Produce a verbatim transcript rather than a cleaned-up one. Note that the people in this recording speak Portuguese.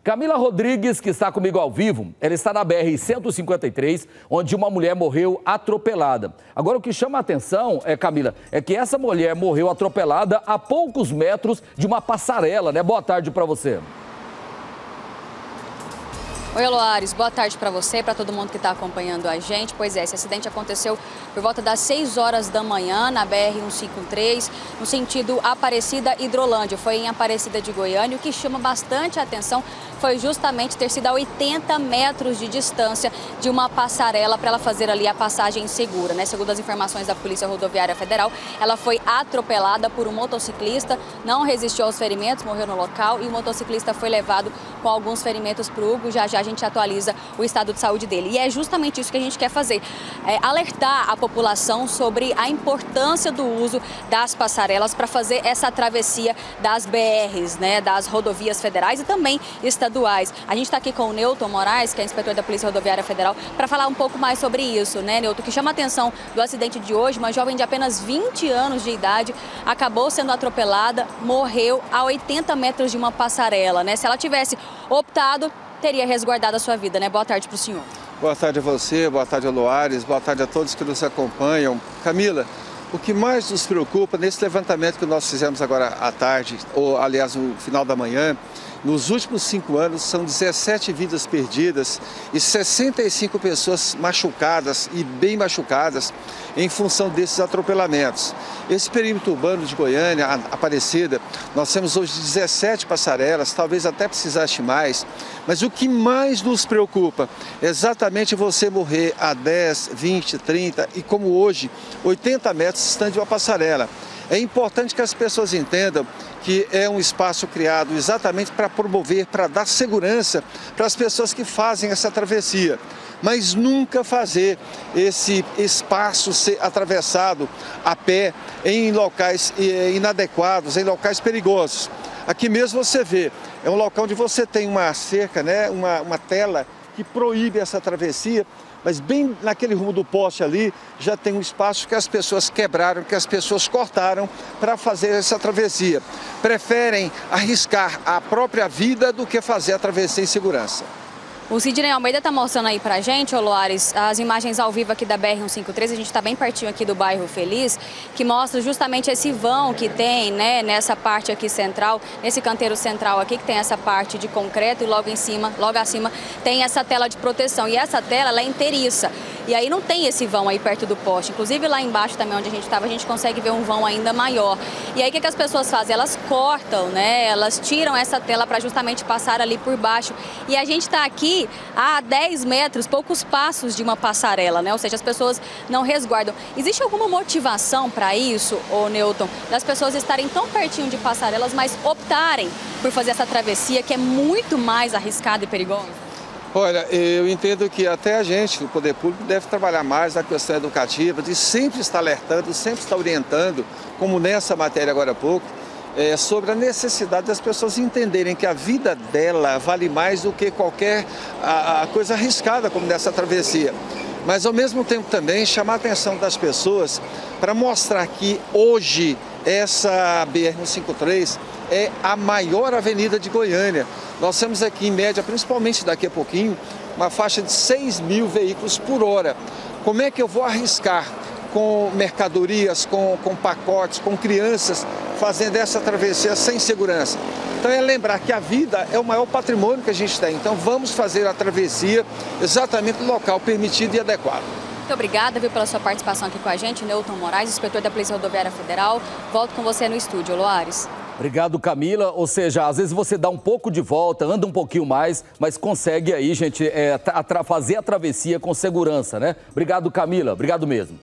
Camila Rodrigues, que está comigo ao vivo, ela está na B R cento e cinquenta e três, onde uma mulher morreu atropelada. Agora, o que chama a atenção, é, Camila, é que essa mulher morreu atropelada a poucos metros de uma passarela, né? Boa tarde para você. Oi, Loares, boa tarde para você e para todo mundo que está acompanhando a gente. Pois é, esse acidente aconteceu por volta das seis horas da manhã na B R cento e cinquenta e três, no sentido Aparecida-Hidrolândia. Foi em Aparecida de Goiânia. O que chama bastante a atenção foi justamente ter sido a oitenta metros de distância de uma passarela para ela fazer ali a passagem segura, né? Segundo as informações da Polícia Rodoviária Federal, ela foi atropelada por um motociclista, não resistiu aos ferimentos, morreu no local e o motociclista foi levado com alguns ferimentos para o Hugo. Já já a gente atualiza o estado de saúde dele. E é justamente isso que a gente quer fazer, é alertar a população sobre a importância do uso das passarelas para fazer essa travessia das B Rs, né, das rodovias federais e também estaduais. A gente está aqui com o Newton Moraes, que é inspetor da Polícia Rodoviária Federal, para falar um pouco mais sobre isso, né, Newton? O que chama a atenção do acidente de hoje, uma jovem de apenas vinte anos de idade acabou sendo atropelada, morreu a oitenta metros de uma passarela, né? Se ela tivesse optado, teria resguardado a sua vida, né? Boa tarde para o senhor. Boa tarde a você, boa tarde a Loares, boa tarde a todos que nos acompanham. Camila, o que mais nos preocupa nesse levantamento que nós fizemos agora à tarde, ou aliás no final da manhã, nos últimos cinco anos são dezessete vidas perdidas e sessenta e cinco pessoas machucadas e bem machucadas em função desses atropelamentos. Esse perímetro urbano de Goiânia, Aparecida, nós temos hoje dezessete passarelas, talvez até precisasse mais, mas o que mais nos preocupa é exatamente você morrer a dez, vinte, trinta e como hoje, oitenta metros distante de uma passarela. É importante que as pessoas entendam que é um espaço criado exatamente para promover, para dar segurança para as pessoas que fazem essa travessia. Mas nunca fazer esse espaço ser atravessado a pé em locais inadequados, em locais perigosos. Aqui mesmo você vê, é um local onde você tem uma cerca, né, uma, uma tela que proíbe essa travessia, mas bem naquele rumo do poste ali já tem um espaço que as pessoas quebraram, que as pessoas cortaram para fazer essa travessia. Preferem arriscar a própria vida do que fazer a travessia em segurança. O Sidney Almeida está mostrando aí pra gente, ô Loares, as imagens ao vivo aqui da B R cento e cinquenta e três, a gente está bem pertinho aqui do bairro Feliz, que mostra justamente esse vão que tem, né, nessa parte aqui central, nesse canteiro central aqui, que tem essa parte de concreto e logo em cima, logo acima, tem essa tela de proteção. E essa tela, ela é inteiriça. E aí não tem esse vão aí perto do poste. Inclusive lá embaixo também, onde a gente estava, a gente consegue ver um vão ainda maior. E aí o que, que as pessoas fazem? Elas cortam, né? Elas tiram essa tela para justamente passar ali por baixo. E a gente está aqui a dez metros, poucos passos de uma passarela, né? Ou seja, as pessoas não resguardam. Existe alguma motivação para isso, ô Newton, das pessoas estarem tão pertinho de passarelas, mas optarem por fazer essa travessia que é muito mais arriscada e perigosa? Olha, eu entendo que até a gente, o poder público, deve trabalhar mais na questão educativa, de sempre estar alertando, sempre estar orientando, como nessa matéria agora há pouco, é, sobre a necessidade das pessoas entenderem que a vida dela vale mais do que qualquer a, a coisa arriscada como nessa travessia. Mas, ao mesmo tempo, também chamar a atenção das pessoas para mostrar que hoje essa B R cento e cinquenta e três é a maior avenida de Goiânia. Nós temos aqui, em média, principalmente daqui a pouquinho, uma faixa de seis mil veículos por hora. Como é que eu vou arriscar com mercadorias, com, com pacotes, com crianças, fazendo essa travessia sem segurança? Então é lembrar que a vida é o maior patrimônio que a gente tem. Então vamos fazer a travessia exatamente no local permitido e adequado. Muito obrigada, viu, pela sua participação aqui com a gente, Newton Moraes, inspetor da Polícia Rodoviária Federal. Volto com você no estúdio, Loares. Obrigado, Camila. Ou seja, às vezes você dá um pouco de volta, anda um pouquinho mais, mas consegue aí, gente, é, fazer a travessia com segurança, né? Obrigado, Camila. Obrigado mesmo.